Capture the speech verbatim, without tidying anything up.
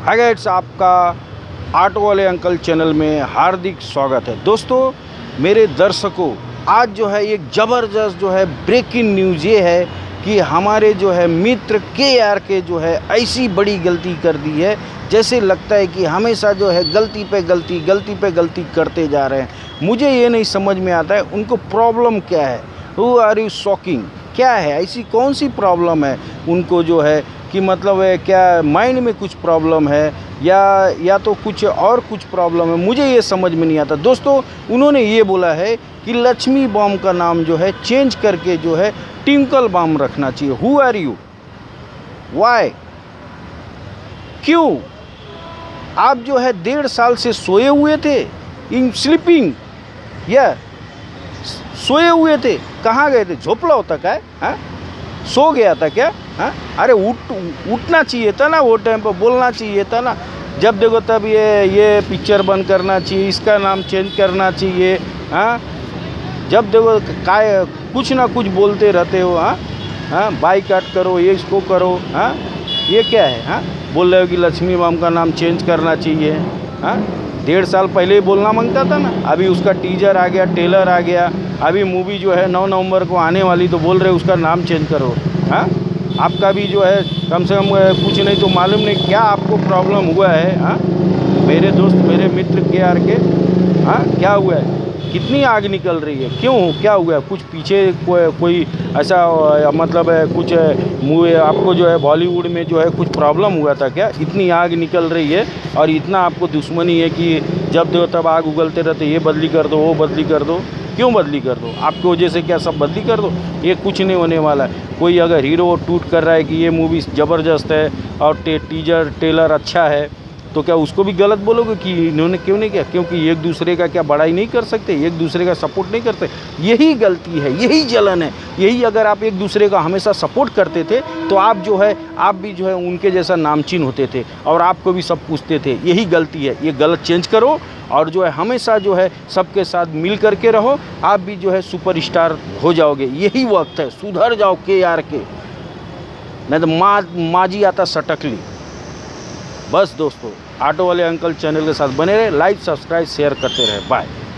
हाय guys, आपका auto वाले uncle channel में हार्दिक स्वागत है। दोस्तों मेरे दर्शकों, आज जो है एक ज़बरदस्त जो है ब्रेकिंग न्यूज़ ये है कि हमारे जो है मित्र के आर के जो है ऐसी बड़ी गलती कर दी है, जैसे लगता है कि हमेशा जो है गलती पे गलती गलती पे गलती करते जा रहे हैं। मुझे ये नहीं समझ में आता है उनको प्रॉब्लम क्या है। हु आर यू शॉकिंग, क्या है ऐसी कौन सी प्रॉब्लम है उनको जो है कि मतलब है क्या माइंड में कुछ प्रॉब्लम है या या तो कुछ और कुछ प्रॉब्लम है, मुझे ये समझ में नहीं आता। दोस्तों उन्होंने ये बोला है कि लक्ष्मी बॉम्ब का नाम जो है चेंज करके जो है ट्विंकल बॉम्ब रखना चाहिए। हु आर यू, वाई, क्यों? आप जो है डेढ़ साल से सोए हुए थे, इन स्लीपिंग या सोए हुए थे, कहाँ गए थे? झोपड़ा होता क्या है? हाँ, सो गया था क्या? हाँ, अरे उठ उठना चाहिए था ना, वो टाइम पर बोलना चाहिए था ना। जब देखो तब ये ये पिक्चर बंद करना चाहिए, इसका नाम चेंज करना चाहिए। हाँ, जब देखो काय कुछ ना कुछ बोलते रहते हो। हाँ हाँ, बाइकाट करो, ये इसको करो। हाँ, ये क्या है? हाँ, बोल रहे हो कि लक्ष्मी बॉम्ब का नाम चेंज करना चाहिए। हाँ, डेढ़ साल पहले ही बोलना मांगता था ना। अभी उसका टीजर आ गया, ट्रेलर आ गया, अभी मूवी जो है नौ नवंबर को आने वाली, तो बोल रहे उसका नाम चेंज करो। हाँ, आपका भी जो है कम से कम कुछ नहीं तो मालूम नहीं क्या आपको प्रॉब्लम हुआ है। हाँ, मेरे दोस्त, मेरे मित्र के आर के, हाँ क्या हुआ है? कितनी आग निकल रही है? क्यों, क्या हुआ है? कुछ पीछे को, कोई ऐसा मतलब है कुछ मूवी आपको जो है बॉलीवुड में जो है कुछ प्रॉब्लम हुआ था क्या? इतनी आग निकल रही है और इतना आपको दुश्मनी है कि जब देखो तब आग उगलते रहते, ये बदली कर दो, वो बदली कर दो। क्यों बदली कर दो? आपकी वजह से क्या सब बदली कर दो? ये कुछ नहीं होने वाला है। कोई अगर हीरो टूट कर रहा है कि ये मूवी ज़बरदस्त है और टे, टीजर ट्रेलर अच्छा है, तो क्या उसको भी गलत बोलोगे कि इन्होंने क्यों नहीं किया? क्योंकि एक दूसरे का क्या बड़ाई नहीं कर सकते, एक दूसरे का सपोर्ट नहीं करते? यही गलती है, यही जलन है। यही अगर आप एक दूसरे का हमेशा सपोर्ट करते थे तो आप जो है आप भी जो है उनके जैसा नामचीन होते थे और आपको भी सब पूछते थे। यही गलती है, ये गलत चेंज करो और जो है हमेशा जो है सबके साथ मिल करके रहो। आप भी जो है सुपरस्टार हो जाओगे। यही वक्त है, सुधर जाओ के आर के, नहीं तो माँ माजी आता सटक ली। बस दोस्तों, ऑटो वाले अंकल चैनल के साथ बने रहे, लाइक सब्सक्राइब शेयर करते रहे। बाय।